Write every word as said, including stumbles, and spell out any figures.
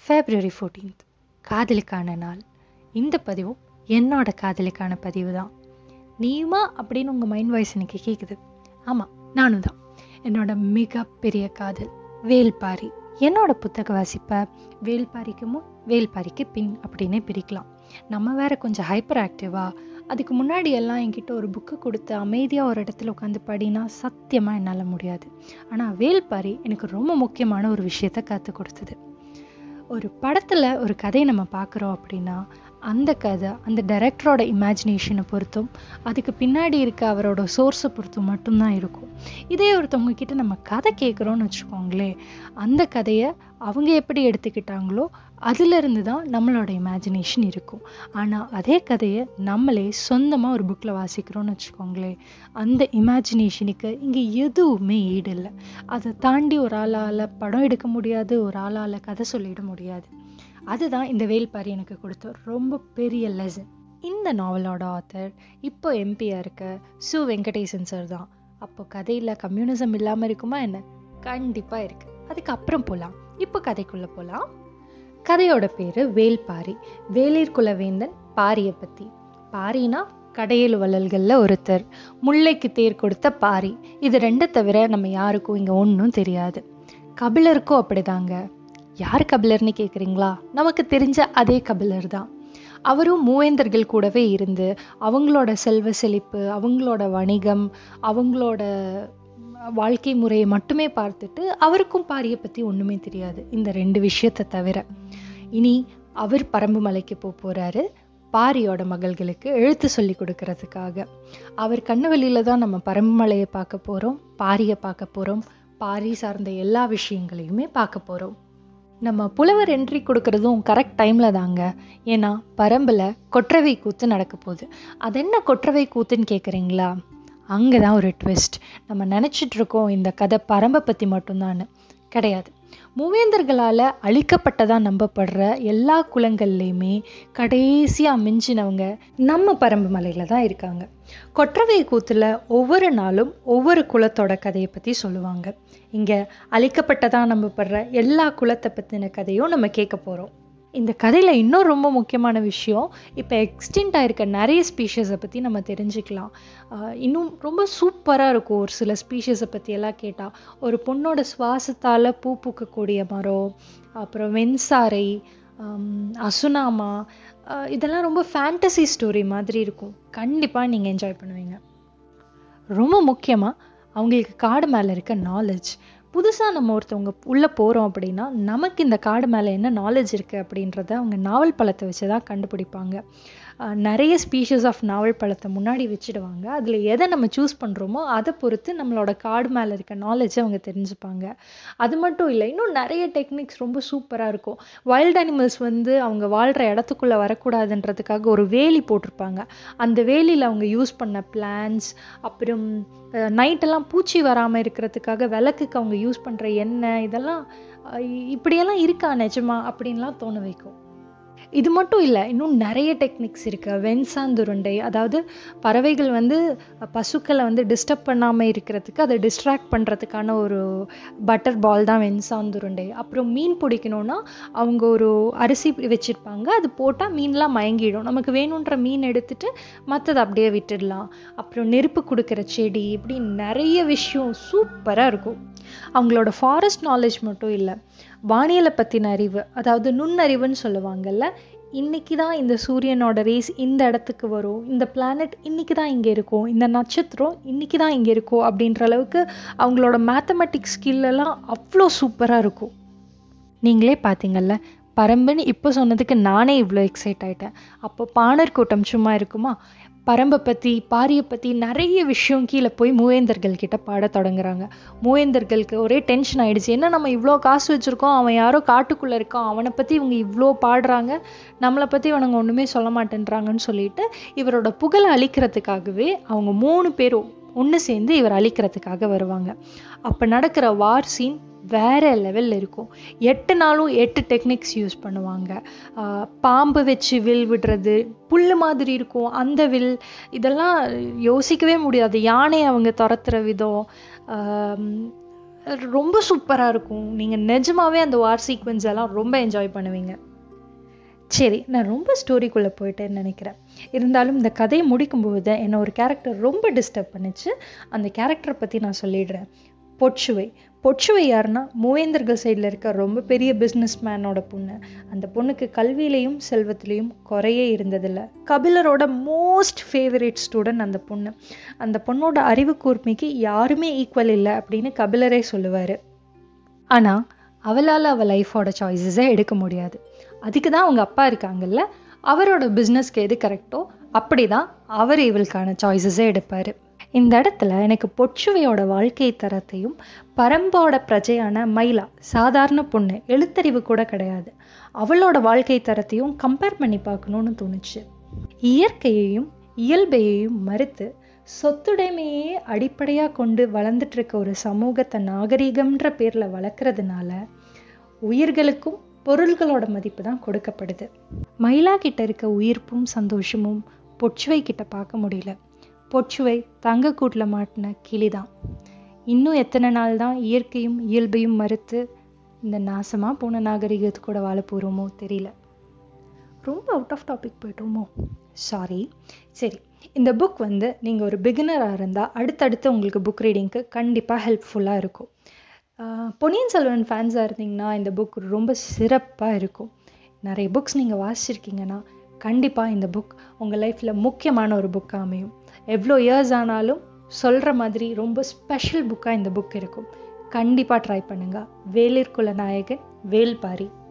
February fourteenth காதலுக்கான நாள். இந்த பதிவும் என்னோட காதலுக்கான பதிவு தான். நீயுமா அப்படின்னு உங்கள் மைண்ட் வாய்ஸ் எனக்கு கேட்குது. ஆமாம், நானும் தான். என்னோட மிகப்பெரிய காதல் வேல்பாரி. என்னோட புத்தக வாசிப்பை வேல்பாரிக்கு முன் வேல்பாரிக்கு பின் அப்படின்னே பிரிக்கலாம். நம்ம வேற கொஞ்சம் ஹைப்பர் ஆக்டிவா. அதுக்கு முன்னாடி எல்லாம் என்கிட்ட ஒரு புக்கு கொடுத்து அமைதியாக ஒரு இடத்துல உட்காந்து படினா சத்தியமாக என்னால் முடியாது. ஆனால் வேல்பாரி எனக்கு ரொம்ப முக்கியமான ஒரு விஷயத்த கற்றுக் கொடுத்தது. ஒரு படத்தில் ஒரு கதையை நம்ம பார்க்குறோம் அப்படின்னா அந்த கதை அந்த டைரக்டரோட இமேஜினேஷனை பொறுத்தும் அதுக்கு பின்னாடி இருக்க அவரோட சோர்ஸை பொறுத்தும் மட்டும்தான் இருக்கும். இதே ஒருத்தவங்க கிட்ட நம்ம கதை கேட்குறோன்னு வச்சுக்கோங்களேன், அந்த கதையை அவங்க எப்படி எடுத்துக்கிட்டாங்களோ அதிலிருந்து தான் நம்மளோட இமேஜினேஷன் இருக்கும். ஆனால் அதே கதையை நம்மளே சொந்தமாக ஒரு புக்கில் வாசிக்கிறோன்னு வச்சுக்கோங்களேன், அந்த இமேஜினேஷனுக்கு இங்கே எதுவுமே ஈடு இல்லை. அதை தாண்டி ஒரு ஆளால் படம் எடுக்க முடியாது, ஒரு ஆளால் கதை சொல்லிட முடியாது. அதுதான் இந்த வேல்பாரி எனக்கு கொடுத்த ரொம்ப பெரிய லெசன். இந்த நாவலோட ஆத்தர் இப்போ எம்பியாக இருக்க சு வெங்கடேசன் சார் தான். அப்போ கதையில் கம்யூனிசம் இல்லாமல் இருக்குமா என்ன? கண்டிப்பாக இருக்குது. அதுக்கப்புறம் போகலாம். இப்போ கதைக்குள்ளே போகலாம். கதையோட பேர் வேல்பாரி. வேளிர் குலவேந்தன் பாரியை பற்றி. பாரினா கடையேழு வள்ளல்களில் ஒருத்தர், முல்லைக்கு தேர் கொடுத்த பாரி. இது ரெண்டை தவிர நம்ம யாருக்கும் இங்கே ஒன்றும் தெரியாது. கபிலருக்கும் அப்படிதாங்க. யார் கபிலர்னு கேட்குறீங்களா? நமக்கு தெரிஞ்ச அதே கபிலர் தான். அவரும் மூவேந்தர்கள் கூடவே இருந்து அவங்களோட செல்வ செழிப்பு, அவங்களோட வணிகம், அவங்களோட வாழ்க்கை முறையை மட்டுமே பார்த்துட்டு அவருக்கும் பாரியை பற்றி ஒன்றுமே தெரியாது, இந்த ரெண்டு விஷயத்தை தவிர. இனி அவர் பரம்பு மலைக்கு போக போகிறாரு பாரியோட மகள்களுக்கு எழுத்து சொல்லி கொடுக்கறதுக்காக. அவர் கண்ணு வெளியில தான் நம்ம பரம்பு மலையை பார்க்க போகிறோம், பாரியை பார்க்க போகிறோம், பாரி சார்ந்த எல்லா விஷயங்களையுமே பார்க்க போகிறோம். நம்ம புலவர் என்ட்ரி கொடுக்கறதும் கரெக்ட் டைமில் தாங்க. ஏன்னா பரம்பில் கொற்றவை கூத்து நடக்க போகுது. அது என்ன கொற்றவை கூத்துன்னு கேட்குறீங்களா? அங்கே தான் ஒரு ட்விஸ்ட். நம்ம நினச்சிட்டு இருக்கோம் இந்த கதை பரம்பை பற்றி மட்டும்தான்னு. கிடையாது. மூவேந்தர்களால் அழிக்கப்பட்டதாக நம்பப்படுற எல்லா குலங்கள்லையுமே கடைசியாக மிஞ்சினவங்க நம்ம பரம்பு மலையில் தான் இருக்காங்க. கொற்றவை கூத்தில் ஒவ்வொரு நாளும் ஒவ்வொரு குலத்தோட கதையை பற்றி சொல்லுவாங்க. இங்கே அழிக்கப்பட்டதாக நம்பப்படுற எல்லா குலத்தை பற்றின கதையும் நம்ம கேட்க போகிறோம். இந்த கதையில் இன்னும் ரொம்ப முக்கியமான விஷயம், இப்போ எக்ஸ்டின்ட் ஆகிருக்க நிறைய ஸ்பீஷஸை பற்றி நம்ம தெரிஞ்சுக்கலாம். இன்னும் ரொம்ப சூப்பராக இருக்கும் ஒரு சில ஸ்பீஷஸை பற்றியெல்லாம் கேட்டால். ஒரு பொண்ணோட சுவாசத்தால் பூ பூக்கக்கூடிய மரம், அப்புறம் வெண்சாரை, அசுனாமா, இதெல்லாம் ரொம்ப ஃபேண்டசி ஸ்டோரி மாதிரி இருக்கும். கண்டிப்பாக நீங்கள் என்ஜாய் பண்ணுவீங்க. ரொம்ப முக்கியமாக அவங்களுக்கு காடு மேலே இருக்க நாலேஜ். புதுசாக நம்ம ஒருத்தவங்க உள்ளே போகிறோம் அப்படின்னா நமக்கு இந்த காடு மேலே என்ன நாலேஜ் இருக்குது அப்படின்றத அவங்க நாவல் பழத்தை வச்சு தான் கண்டுபிடிப்பாங்க. நிறைய ஸ்பீஷஸ் ஆஃப் நாவல் பழத்தை முன்னாடி வச்சுடுவாங்க. அதில் எதை நம்ம சூஸ் பண்ணுறோமோ அதை பொறுத்து நம்மளோட காடு மேலே இருக்க நாலேஜை அவங்க தெரிஞ்சுப்பாங்க. அது மட்டும் இல்லை, இன்னும் நிறைய டெக்னிக்ஸ் ரொம்ப சூப்பராக இருக்கும். வைல்ட் அனிமல்ஸ் வந்து அவங்க வாழ்கிற இடத்துக்குள்ளே வரக்கூடாதுன்றதுக்காக ஒரு வேலி போட்டிருப்பாங்க. அந்த வேலியில் அவங்க யூஸ் பண்ண பிளான்ஸ், அப்புறம் நைட்டெல்லாம் பூச்சி வராமல் இருக்கிறதுக்காக விளக்குக்கு அவங்க யூஸ் பண்ணுற எண்ணெய், இதெல்லாம் இப்படியெல்லாம் இருக்கா நிஜமா அப்படின்லாம் தோண வைக்கும். இது மட்டும் இல்லை, இன்னும் நிறைய டெக்னிக்ஸ் இருக்குது. வெண்சாந்துருண்டை, அதாவது பறவைகள் வந்து பசுக்களை வந்து டிஸ்டர்ப் பண்ணாமல் இருக்கிறதுக்கு அதை டிஸ்ட்ராக்ட் பண்ணுறதுக்கான ஒரு பட்டர் பால் தான் வெண்சாந்துருண்டை. அப்புறம் மீன் பிடிக்கணுன்னா அவங்க ஒரு அரிசி வச்சுருப்பாங்க, அது போட்டால் மீன்லாம் மயங்கிடும். நமக்கு வேணுன்ற மீன் எடுத்துட்டு மற்றதை அப்படியே விட்டுடலாம். அப்புறம் நெருப்பு கொடுக்குற செடி, இப்படி நிறைய விஷயம் சூப்பராக இருக்கும். அவங்களோட ஃபாரஸ்ட் நாலேஜ் மட்டும் இல்லை, வானியலை பற்றின அறிவு, அதாவது நுண்ணறிவுன்னு சொல்லுவாங்கல்ல. இன்னைக்கு தான் இந்த சூரியனோட ரேஸ் இந்த இடத்துக்கு வரும், இந்த பிளானட் இன்னைக்கு தான் இங்கே இருக்கும், இந்த நட்சத்திரம் இன்னைக்கு தான் இங்கே இருக்கும் அப்படின்ற அளவுக்கு அவங்களோட மேத்தமெட்டிக்ஸ் ஸ்கில்லெல்லாம் அவ்வளோ சூப்பராக இருக்கும். நீங்களே பார்த்தீங்கல்ல, பரம்புன்னு இப்போ சொன்னதுக்கு நானே இவ்வளோ எக்ஸைட் ஆகிட்டேன். அப்போ பாணர் கூட்டம் சும்மா இருக்குமா? பரம்பை பற்றி பாரியை பற்றி நிறைய விஷயம் கீழே போய் மூவேந்தர்கள் கிட்ட பாட தொடங்குறாங்க. மூவேந்தர்களுக்கு ஒரே டென்ஷன் ஆகிடுச்சு. என்ன நம்ம இவ்வளோ காசு வச்சுருக்கோம், அவன் யாரோ காட்டுக்குள்ளே இருக்கான், அவனை பற்றி இவங்க இவ்வளோ பாடுறாங்க, நம்மளை பற்றி அவனுங்க ஒன்றுமே சொல்ல மாட்டேன்றாங்கன்னு சொல்லிட்டு இவரோட புகழை அழிக்கிறதுக்காகவே அவங்க மூணு பேரும் ஒன்று சேர்ந்து இவர் அழிக்கிறதுக்காக வருவாங்க. அப்போ நடக்கிற வார் சீன் வேற லெவலில் இருக்கும். எட்டு நாளும் எட்டு டெக்னிக்ஸ் யூஸ் பண்ணுவாங்க. பாம்பு வச்சு வில் விடுறது, புல் மாதிரி இருக்கும் அந்த வில், இதெல்லாம் யோசிக்கவே முடியாது. யானை அவங்க துரத்துற விதம், ரொம்ப சூப்பராக இருக்கும். நீங்கள் நிஜமாவே அந்த வார் சீக்வென்ஸ் எல்லாம் ரொம்ப என்ஜாய் பண்ணுவீங்க. சரி, நான் ரொம்ப ஸ்டோரிக்குள்ளே போயிட்டேன்னு நினைக்கிறேன். இருந்தாலும் இந்த கதையை முடிக்கும்போது என்னை ஒரு கேரக்டர் ரொம்ப டிஸ்டர்ப் பண்ணிச்சு. அந்த கேரக்டரை பற்றி நான் சொல்லிடுறேன். பொற்சுவை. பொற்சுவை யாருன்னா மூவேந்தர்கள் சைடில் இருக்க ரொம்ப பெரிய பிஸ்னஸ் மேனோட பொண்ணு. அந்த பொண்ணுக்கு கல்வியிலையும் செல்வத்திலையும் குறையே இருந்ததில்லை. கபிலரோட மோஸ்ட் ஃபேவரேட் ஸ்டூடெண்ட் அந்த பொண்ணு. அந்த பொண்ணோட அறிவு கூர்மைக்கு யாருமே ஈக்குவல் இல்லை அப்படின்னு கபிலரே சொல்லுவார். ஆனால் அவளால் அவள் லைஃபோட சாய்ஸஸை எடுக்க முடியாது. அதுக்கு தான் அவங்க அப்பா இருக்காங்கல்ல, அவரோட பிஸ்னஸ்க்கு எது கரெக்டோ அப்படி தான் அவர் இவளுக்கான சாய்ஸஸை எடுப்பார். இந்த இடத்துல எனக்கு பொற்சுவையோட வாழ்க்கை தரத்தையும் பரம்போட பிரஜையான மயிலா, சாதாரண பொண்ணு, எழுத்தறிவு கூட கிடையாது, அவளோட வாழ்க்கை தரத்தையும் கம்பேர் பண்ணி பார்க்கணுன்னு தோணுச்சு. இயற்கையையும் இயல்பையையும் மறுத்து சொத்துடைமையே அடிப்படையாக கொண்டு வளர்ந்துட்டு இருக்க ஒரு சமூகத்தை நாகரீகம்ன்ற பேரில் வளர்க்குறதுனால உயிர்களுக்கும் பொருள்களோட மதிப்பு தான் கொடுக்கப்படுது. மயிலா கிட்ட இருக்க உயிர்ப்பும் சந்தோஷமும் பொற்சுவை கிட்ட பார்க்க முடியல. பொற்சுவை தங்கக்கூட்டில் மாட்டின கிளிதான். இன்னும் எத்தனை நாள் தான் இயற்கையும் இயல்பையும் மறுத்து இந்த நாசமாக போன நாகரிகத்து கூட வாழ போகிறோமோ தெரியல. ரொம்ப அவுட் ஆஃப் டாபிக் போயிட்டோமோ, சாரி. சரி, இந்த புக் வந்து நீங்கள் ஒரு பிகினராக இருந்தால் அடுத்தடுத்து உங்களுக்கு புக் ரீடிங்க்கு கண்டிப்பாக ஹெல்ப்ஃபுல்லாக இருக்கும். பொன்னியின் செல்வன் ஃபேன்ஸாக இருந்தீங்கன்னா இந்த புக் ரொம்ப சிறப்பாக இருக்கும். நிறைய புக்ஸ் நீங்கள் வாசிச்சிருக்கீங்கன்னா கண்டிப்பாக இந்த புக் உங்கள் லைஃப்பில் முக்கியமான ஒரு புக்காக அமையும். எவ்வளோ இயர்ஸ் ஆனாலும் சொல்கிற மாதிரி ரொம்ப ஸ்பெஷல் புக்காக இந்த புக் இருக்கும். கண்டிப்பாக ட்ரை பண்ணுங்கள். வேலிற்குல நாயகன் வேல்பாரி.